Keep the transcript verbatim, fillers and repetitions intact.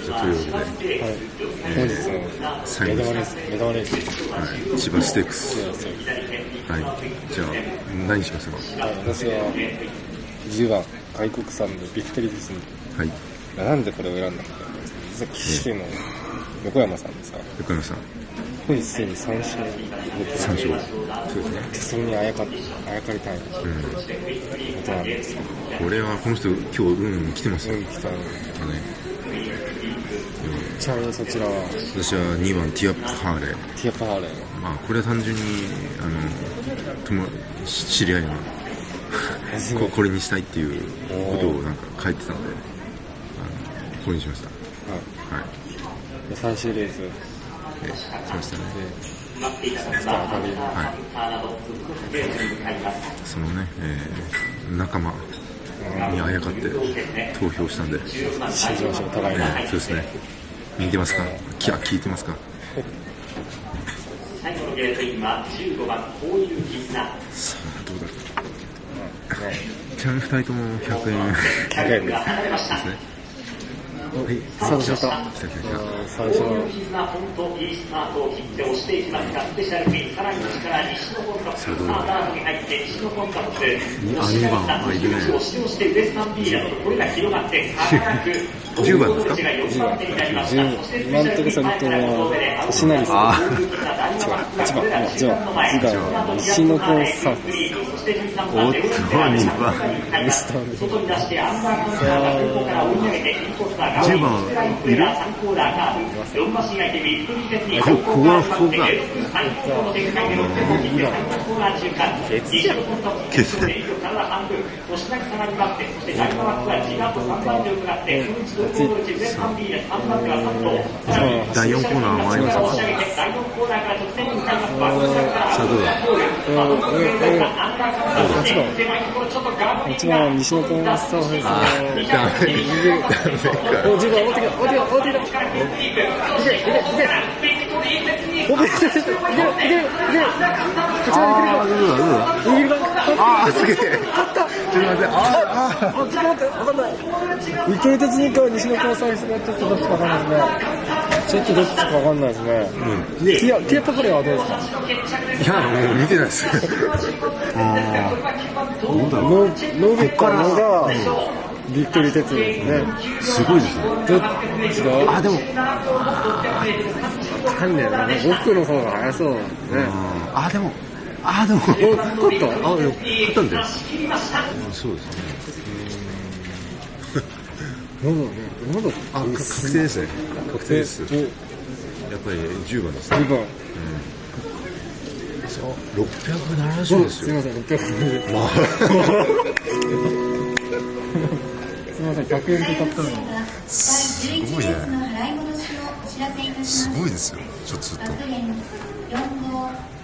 じゃあというわけで、 はい、本日の目玉レース、目玉レース、 はい、千葉ステークス。 はい、 じゃあ何しますか。 はい、私はじゅうばん外国産のビクトリーですね。 はい。 なんでこれを選んだのか。実は騎手の横山さんですか。 横山さん。 本日すでにさん勝。 さん勝。 そうですね。それにあやかあやかりたい。うん。ことなんですよ。 これはこの人今日運来てますよ。 運来たね。ちなみにそちらは。 私はにばんティアップハーレー。 ティアップハーレー。 まあこれは単純にあの友知り合いのこ, これにしたいっていうことをなんか書いてたので、あのこれにしました。はい。はい。 最終レース。 え、しましたね。 ちょっと明るい。 はい。そのね、えー、仲間にあやかって投票したんで。 信じましょう、互いに。 ね、そうですね。見てますか？きゃ、聞いてますか？ 最後のゲートインはじゅうごばん、こういう絆。 さあ、どうだろう。ちなみにふたりともひゃくえん。 ひゃくえんですね。はい、スタートしました。最初のあ、にばん、あ、いるね。じゅうばんですか？じゅうばん。 今んとこ先頭は星成さん。違う、はちばん、はちばん。次が西のコンサーフです。 おっと、にばん。 ミスターで。 じゅうばんいる？ここはここがケツケツだいよんコーナー回りました。さあどうだ？ はちばんは西のコンサーフですね。お、じゅうばん、おてきた、おてきた、おてきた。いけ、いけ、いけ。おてきた、いける、いける、いける。こちらいけるか。いけるか。 あー、すげえ。 勝った。ちょっと待って、あー、あー、ちょっと待って、わかんない。伊藤哲二か西野コンサーフがちょっとどっちかわかんないですね。ちょっとどっちかわかんないですね。うん。ティア、ティアパカレはどうですか？ いや、もう見てないです。あー、どうだろう。 ノーベッカーのが、ビクトリー哲也ですね。 すごいですね。 どっちだ？ あ、でも。 わかんねえな。奥の方が早そうなんですね。 あ、でも。あ、でも。 勝った？あ、でも、勝ったんだよ。そうですね。 まだね、まだ、 あ、確定ですね。確定です。やっぱりじゅうばんですね。 じゅうばん。 ろっぴゃくななじゅうですよ。 すみません、ろっぴゃくななじゅう。すみません、ひゃくえんで買ったのに。 すごいね。すごいですよ、ちょっとずっと。